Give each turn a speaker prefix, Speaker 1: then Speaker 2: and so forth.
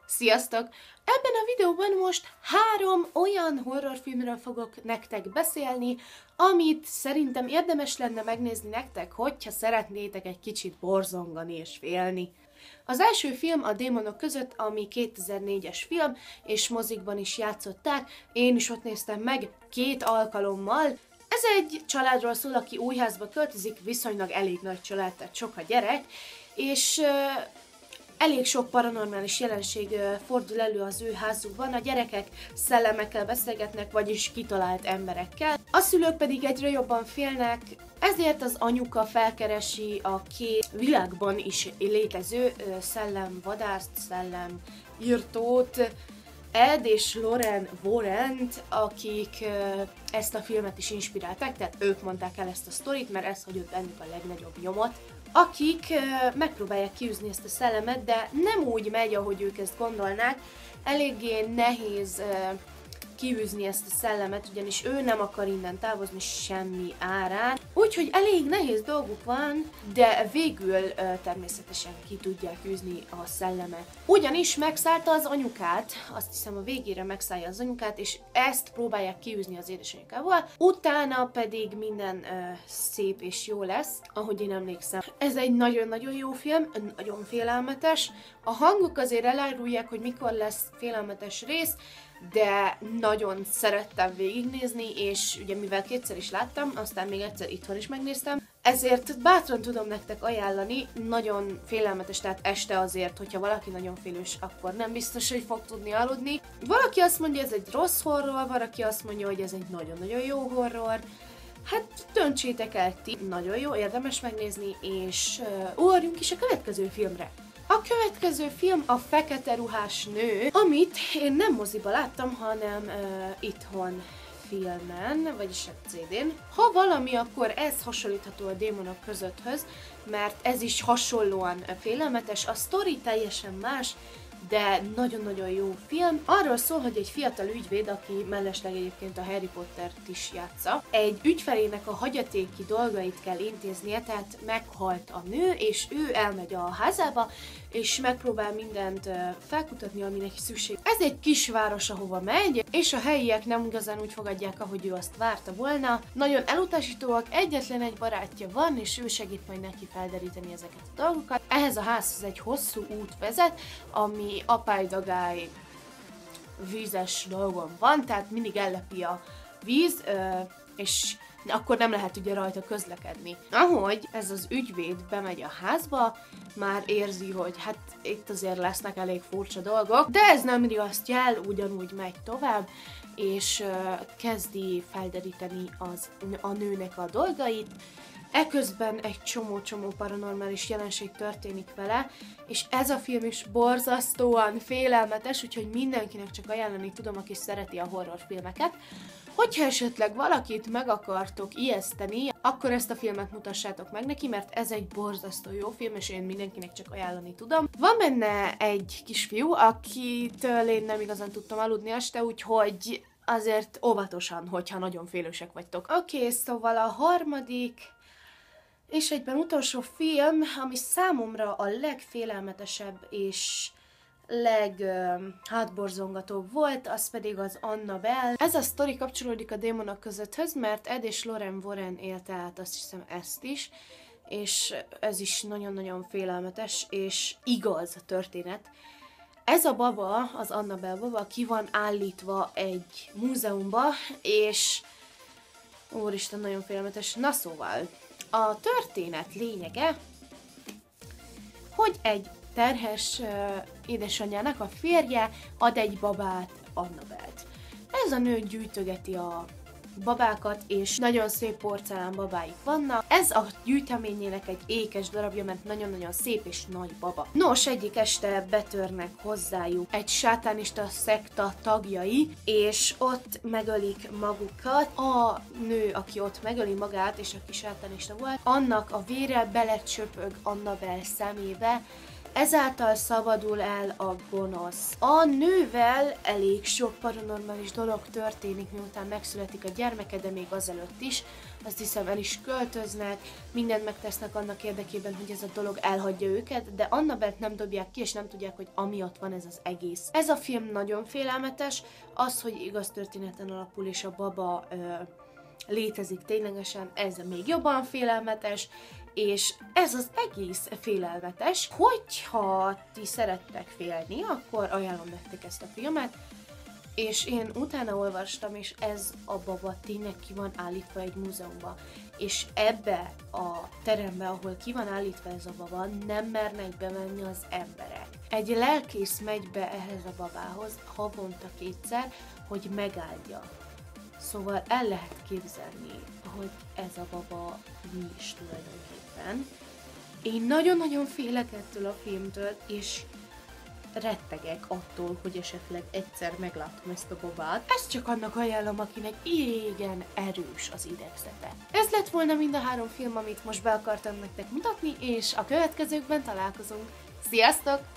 Speaker 1: Sziasztok! Ebben a videóban most 3 olyan horrorfilmről fogok nektek beszélni, amit szerintem érdemes lenne megnézni nektek, hogyha szeretnétek egy kicsit borzongani és félni. Az első film a Démonok között, ami 2004-es film, és mozikban is játszották, én is ott néztem meg 2 alkalommal. Ez egy családról szól, aki új házba költözik, viszonylag elég nagy család, tehát sok a gyerek, és elég sok paranormális jelenség fordul elő az ő házukban, a gyerekek szellemekkel beszélgetnek, vagyis kitalált emberekkel. A szülők pedig egyre jobban félnek, ezért az anyuka felkeresi a 2 világban is létező szellemvadászt, szellemírtót, Ed és Lorraine Warrent, akik ezt a filmet is inspirálták, tehát ők mondták el ezt a sztorit, mert ez hagyott bennük a legnagyobb nyomot. Akik megpróbálják kiűzni ezt a szellemet, de nem úgy megy, ahogy ők ezt gondolnák. Eléggé nehéz kiűzni ezt a szellemet, ugyanis ő nem akar innen távozni semmi árán. Úgyhogy elég nehéz dolguk van, de végül természetesen ki tudják űzni a szellemet. Ugyanis megszállta az anyukát, azt hiszem a végére megszállja az anyukát, és ezt próbálják kiűzni az édesanyjukával. Utána pedig minden szép és jó lesz, ahogy én emlékszem. Ez egy nagyon-nagyon jó film, nagyon félelmetes. A hangok azért elárulják, hogy mikor lesz félelmetes rész, de nagyon szerettem végignézni, és ugye mivel 2-szer is láttam, aztán még egyszer itthon is megnéztem, ezért bátran tudom nektek ajánlani, nagyon félelmetes, tehát este azért, hogyha valaki nagyon félős, akkor nem biztos, hogy fog tudni aludni. Valaki azt mondja, ez egy rossz horror, valaki azt mondja, hogy ez egy nagyon-nagyon jó horror. Hát döntsétek el ti, nagyon jó, érdemes megnézni, és ugorjunk is a következő filmre. A következő film a Fekete ruhás nő, amit én nem moziba láttam, hanem itthon filmen, vagyis a CD-n. Ha valami, akkor ez hasonlítható a Démonok közötthöz, mert ez is hasonlóan félelmetes, a sztori teljesen más, de nagyon-nagyon jó film. Arról szól, hogy egy fiatal ügyvéd, aki mellesleg egyébként a Harry Pottert is játsza, egy ügyfelének a hagyatéki dolgait kell intéznie, tehát meghalt a nő, és ő elmegy a házába, és megpróbál mindent felkutatni, ami neki szükség. Ez egy kisváros, ahova megy, és a helyiek nem igazán úgy fogadják, ahogy ő azt várta volna. Nagyon elutasítóak, egyetlen egy barátja van, és ő segít majd neki felderíteni ezeket a dolgokat. Ehhez a házhoz egy hosszú út vezet, ami apály-dagály vízes dolgon van, tehát mindig ellepi a víz, és akkor nem lehet ugye rajta közlekedni. Ahogy ez az ügyvéd bemegy a házba, már érzi, hogy hát itt azért lesznek elég furcsa dolgok, de ez nem riaszt jel, ugyanúgy megy tovább, és kezdi felderíteni a nőnek a dolgait. Eközben egy csomó paranormális jelenség történik vele, és ez a film is borzasztóan félelmetes, úgyhogy mindenkinek csak ajánlani tudom, aki szereti a horrorfilmeket. Hogyha esetleg valakit meg akartok ijeszteni, akkor ezt a filmet mutassátok meg neki, mert ez egy borzasztó jó film, és én mindenkinek csak ajánlani tudom. Van benne egy kisfiú, akitől én nem igazán tudtam aludni este, úgyhogy azért óvatosan, hogyha nagyon félősek vagytok. Oké, szóval a harmadik és egyben utolsó film, ami számomra a legfélelmetesebb és leghátborzongatóbb volt, az pedig az Annabelle. Ez a sztori kapcsolódik a Démonok közötthöz, mert Ed és Lorraine Warren élte át, azt hiszem, ezt is, és ez is nagyon-nagyon félelmetes, és igaz a történet. Ez a baba, az Annabelle baba, ki van állítva egy múzeumba, és úristen, nagyon félelmetes. Na szóval, a történet lényege, hogy egy terhes édesanyjának a férje ad egy babát, Annabelt. Ez a nő gyűjtögeti a babákat, és nagyon szép porcelán babáik vannak. Ez a gyűjteményének egy ékes darabja, mert nagyon-nagyon szép és nagy baba. Nos, egyik este betörnek hozzájuk egy sátánista szekta tagjai, és ott megölik magukat. A nő, aki ott megöli magát, és aki sátánista volt, annak a vére belecsöpög Annabelle szemébe, Ezáltal szabadul el a gonosz. A nővel elég sok paranormális dolog történik, miután megszületik a gyermeke, de még azelőtt is. Azt hiszem, el is költöznek, mindent megtesznek annak érdekében, hogy ez a dolog elhagyja őket, de Annabelt nem dobják ki, és nem tudják, hogy amiatt van ez az egész. Ez a film nagyon félelmetes, az, hogy igaz történeten alapul, és a baba létezik ténylegesen, ez még jobban félelmetes, és ez az egész félelmetes. Hogyha ti szerettek félni, akkor ajánlom nektek ezt a filmet, és én utána olvastam, és ez a baba tényleg ki van állítva egy múzeumban, és ebbe a terembe, ahol ki van állítva ez a baba, nem mernek bemenni az emberek. Egy lelkész megy be ehhez a babához havonta 2-szer, hogy megáldja. Szóval el lehet képzelni, hogy ez a baba mi is tulajdonképpen. Én nagyon-nagyon félek ettől a filmtől, és rettegek attól, hogy esetleg egyszer meglátom ezt a babát. Ezt csak annak ajánlom, akinek igen erős az idegzete. Ez lett volna mind a 3 film, amit most be akartam nektek mutatni, és a következőkben találkozunk. Sziasztok!